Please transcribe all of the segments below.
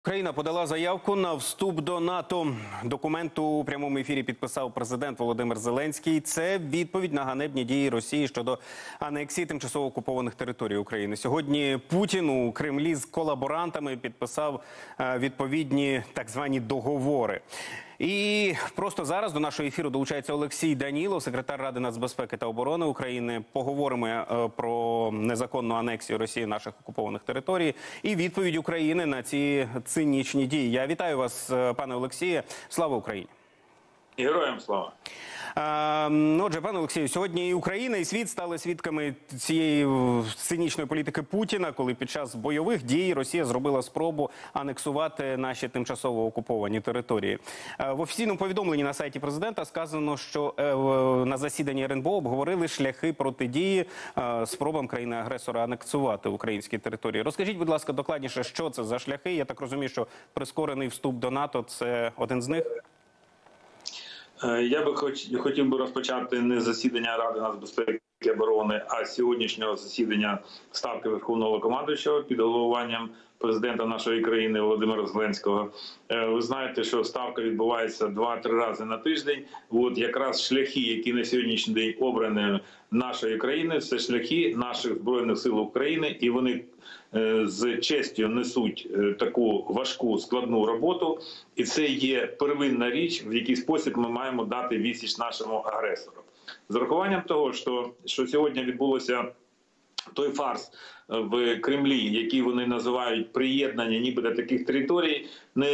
Україна подала заявку на вступ до НАТО. Документ у прямому ефірі підписав президент Володимир Зеленський. Це відповідь на ганебні дії Росії щодо анексії тимчасово окупованих територій України. Сьогодні Путін у Кремлі з колаборантами підписав відповідні так звані договори. І просто зараз до нашого ефіру долучається Олексій Данілов, секретар Ради нацбезпеки та оборони України. Поговоримо про незаконну анексію Росії наших окупованих територій і відповідь України на ці цинічні дії. Я вітаю вас, пане Олексіє. Слава Україні! Героям слава! Отже, пане Олексію, сьогодні і Україна, і світ стали свідками цієї цинічної політики Путіна, коли під час бойових дій Росія зробила спробу анексувати наші тимчасово окуповані території. В офіційному повідомленні на сайті президента сказано, що на засіданні РНБО обговорили шляхи протидії спробам країни-агресора анексувати українські території. Розкажіть, будь ласка, докладніше, що це за шляхи? Я так розумію, що прискорений вступ до НАТО – це один з них? Я би хотів би розпочати не засідання Ради нацбезпеки і оборони, а сьогоднішнього засідання Ставки Верховного Командуючого під головуванням президента нашої країни Володимира Зеленського. Ви знаєте, що ставка відбувається 2-3 рази на тиждень. От якраз шляхи, які на сьогоднішній день обрані нашої країни, це шляхи наших Збройних сил України, і вони з честю несуть таку важку, складну роботу. І це є первинна річ, в який спосіб ми маємо дати відсіч нашому агресору. З урахуванням того, що сьогодні відбулося той фарс в Кремлі, який вони називають приєднання ніби до таких територій,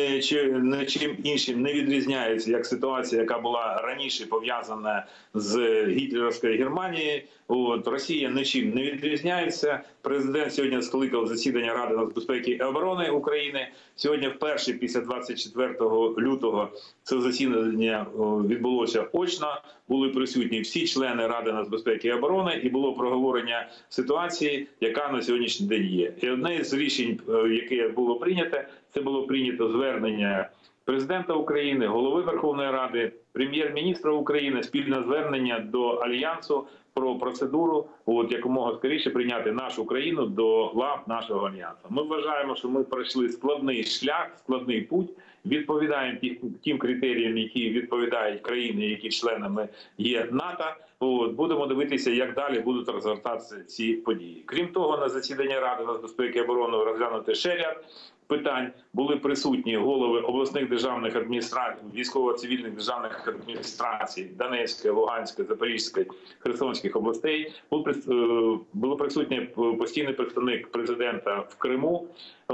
нічим іншим не відрізняється, як ситуація, яка була раніше пов'язана з гітлерівською Германією. Росія нічим не відрізняється. Президент сьогодні скликав засідання Ради нацбезпеки і оборони України. Сьогодні вперше після 24 лютого це засідання відбулося очно. Були присутні всі члени Ради нацбезпеки і оборони, і було проговорення ситуації, яка на сьогоднішній день є. І одне з рішень, яке було прийнято, це було прийнято звернення президента України, голови Верховної Ради, прем'єр-міністра України, спільне звернення до Альянсу про процедуру якомога скоріше прийняти нашу країну до лав нашого Альянсу. Ми вважаємо, що ми пройшли складний шлях, складний путь, відповідаємо тим критеріям, які відповідають країни, які членами є НАТО. Будемо дивитися, як далі будуть розгортатися ці події. Крім того, на засіданні Ради нацбезпеки і оборони розглянути ще ряд питань. Були присутні голови обласних державних адміністрацій, військово-цивільних державних адміністрацій Донецької, Луганської, Запорізької, Херсонських областей. Був присутній постійний представник президента в Криму.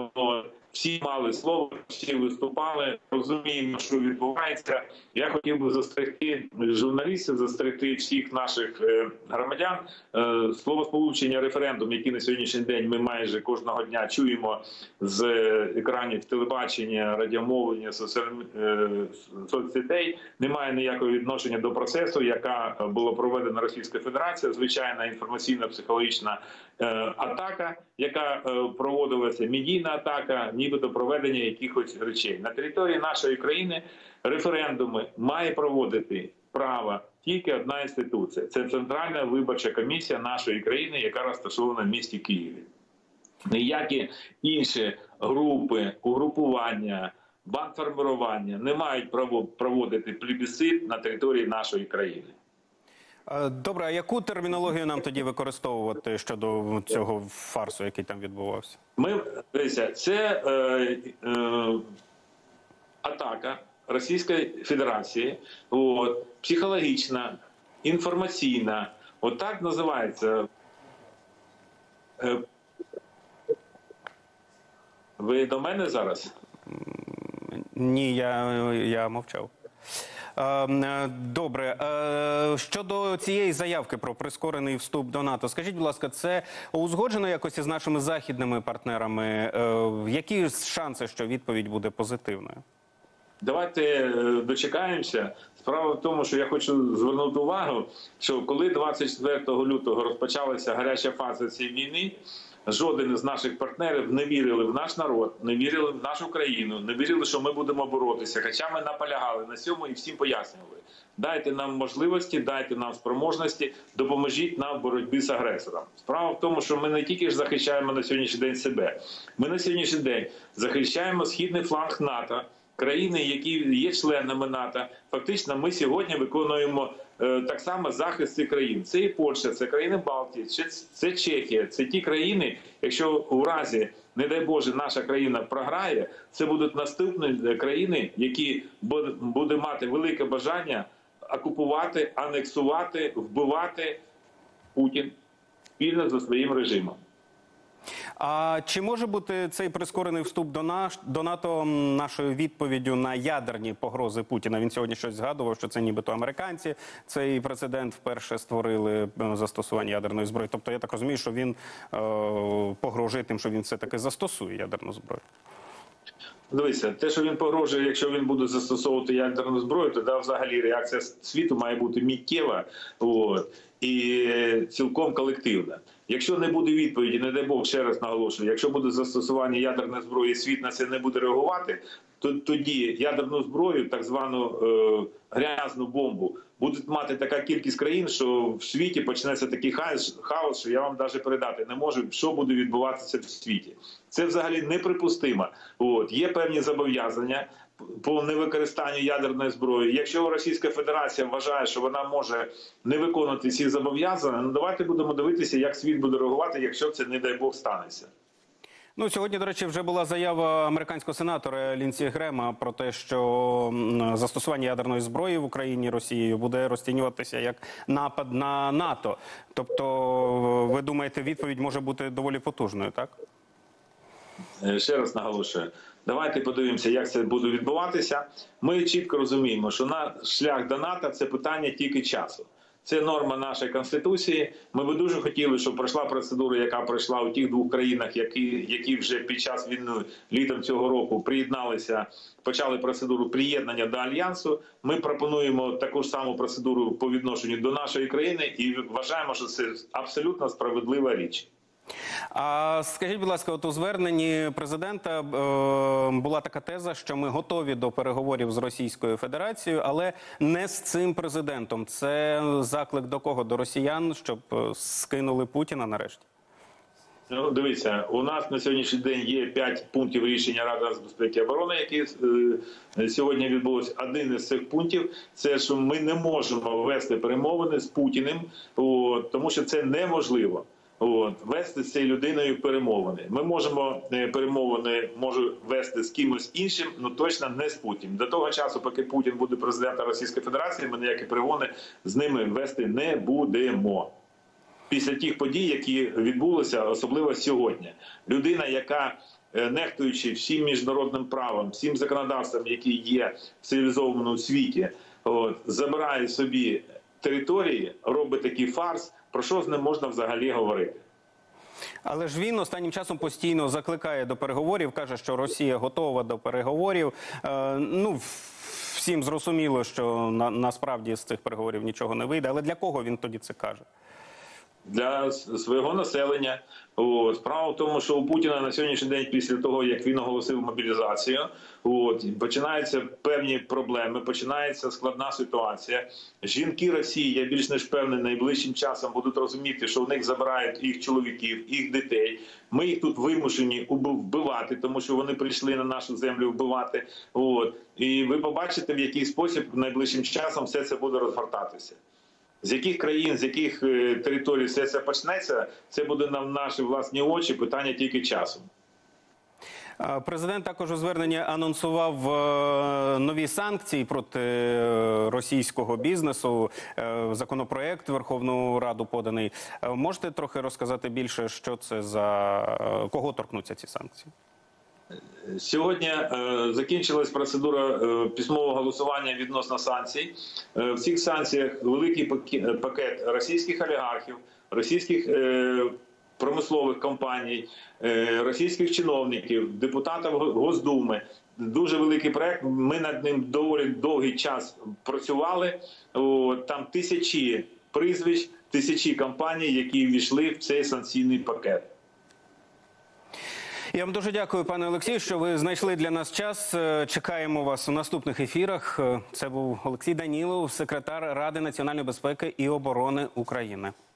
Всі мали слово, всі виступали, розуміємо, що відбувається. Я хотів би застерегти журналістів, застерегти всіх наших громадян. Словосполучення «референдум», який на сьогоднішній день ми майже кожного дня чуємо з екранів телебачення, радіомовлення, соцсетей, не має ніякого відношення до процесу, яка була проведена Російською Федерацією, звичайна інформаційно-психологічна атака, яка проводилася, медійна атака, нібито проведення якихось речей. На території нашої країни референдуми має проводити право тільки одна інституція. Це Центральна виборча комісія нашої країни, яка розташована в місті Києві. Ніякі інші групи, угрупування, бандформування не мають проводити плебісцит на території нашої країни. Добре, а яку термінологію нам тоді використовувати щодо цього фарсу, який там відбувався? Це атака Російської Федерації, психологічна, інформаційна, так називається. Ви до мене зараз? Ні, я мовчав. Добре. Щодо цієї заявки про прискорений вступ до НАТО, скажіть, будь ласка, це узгоджено якось із нашими західними партнерами? Які шанси, що відповідь буде позитивною? Давайте дочекаємося. Справа в тому, що я хочу звернути увагу, що коли 24 лютого розпочалася гаряча фаза цієї війни, жоден із наших партнерів не вірили в наш народ, не вірили в нашу країну, не вірили, що ми будемо боротися. Хоча ми наполягали на цьому і всім пояснювали. Дайте нам можливості, дайте нам спроможності, допоможіть нам в боротьбі з агресором. Справа в тому, що ми не тільки ж захищаємо на сьогоднішній день себе. Ми на сьогоднішній день захищаємо східний фланг НАТО, країни, які є членами НАТО. Фактично ми сьогодні виконуємо так само захист цих країн. Це і Польща, це країни Балтії, це Чехія. Це ті країни, якщо у разі, не дай Боже, наша країна програє, це будуть наступні країни, які будуть мати велике бажання окупувати, анексувати, вбивати Путін спільно зі своїм режимом. А чи може бути цей прискорений вступ до НАТО нашою відповіддю на ядерні погрози Путіна? Він сьогодні щось згадував, що це нібито американці, цей прецедент вперше створили застосування ядерної зброї. Тобто я так розумію, що він погрожує тим, що він все-таки застосує ядерну зброю. Дивіться, те, що він погрожує, якщо він буде застосовувати ядерну зброю, тоді взагалі реакція світу має бути миттєва і цілком колективна. Якщо не буде відповіді, не дай Бог, ще раз наголошую, якщо буде застосування ядерної зброї, світ на це не буде реагувати, то тоді ядерну зброю, так звану грязну бомбу, буде мати така кількість країн, що в світі почнеться такий хаос, що я вам навіть передати не можу, що буде відбуватися в світі. Це взагалі неприпустимо. Є певні зобов'язання по невикористанню ядерної зброї. Якщо Російська Федерація вважає, що вона може не виконувати ці зобов'язання, давайте будемо дивитися, як світ буде реагувати, якщо це, не дай Бог, станеться. Ну, сьогодні, до речі, вже була заява американського сенатора Лінсі Грема про те, що застосування ядерної зброї в Україні Росією буде розцінюватися як напад на НАТО. Тобто, ви думаєте, відповідь може бути доволі потужною, так? Ще раз наголошую. Давайте подивимося, як це буде відбуватися. Ми чітко розуміємо, що наш шлях до НАТО – це питання тільки часу. Це норма нашої Конституції. Ми би дуже хотіли, щоб пройшла процедура, яка пройшла у тих двох країнах, які вже під час війни літом цього року приєдналися, почали процедуру приєднання до Альянсу. Ми пропонуємо таку ж саму процедуру по відношенню до нашої країни і вважаємо, що це абсолютно справедлива річ. А скажіть, будь ласка, от у зверненні президента була така теза, що ми готові до переговорів з Російською Федерацією, але не з цим президентом. Це заклик до кого? До росіян, щоб скинули Путіна нарешті? Ну, дивіться, у нас на сьогоднішній день є 5 пунктів рішення Ради безпеки і оборони, які сьогодні відбулося. Один із цих пунктів – це, що ми не можемо вести перемовини з Путіним, тому що це неможливо. Вести з цією людиною перемовини. Ми можемо перемовини вести з кимось іншим, але точно не з Путіним. До того часу, поки Путін буде президентом Російської Федерації, ми ніякі перемовини з ними вести не будемо. Після тих подій, які відбулися, особливо сьогодні. Людина, яка, нехтуючи всім міжнародним правом, всім законодавством, які є в цивілізованому світі, забирає собі території, робить такий фарс, про що з ним можна взагалі говорити? Але ж він останнім часом постійно закликає до переговорів, каже, що Росія готова до переговорів. Ну, всім зрозуміло, що насправді з цих переговорів нічого не вийде. Але для кого він тоді це каже? Для свого населення. Справа в тому, що у Путіна на сьогоднішній день, після того, як він оголосив мобілізацію, починаються певні проблеми, починається складна ситуація. Жінки Росії, я більш ніж впевнений, найближчим часом будуть розуміти, що в них забирають їх чоловіків, їх дітей. Ми їх тут вимушені вбивати, тому що вони прийшли на нашу землю вбивати. І ви побачите, в який спосіб найближчим часом все це буде розгортатися. З яких країн, з яких територій все це почнеться, це буде на наші власні очі, питання тільки часу. Президент також у зверненні анонсував нові санкції проти російського бізнесу. Законопроект в Верховну Раду поданий. Можете трохи розказати більше, що це за... кого торкнуться ці санкції? Сьогодні закінчилась процедура письмового голосування відносно санкцій. В цих санкціях великий пакет російських олігархів, російських промислових компаній, російських чиновників, депутатів Госдуми. Дуже великий проект, ми над ним доволі довгий час працювали. Там тисячі прізвищ, тисячі компаній, які ввійшли в цей санкційний пакет. Я вам дуже дякую, пане Олексію, що ви знайшли для нас час. Чекаємо вас у наступних ефірах. Це був Олексій Данілов, секретар Ради національної безпеки і оборони України.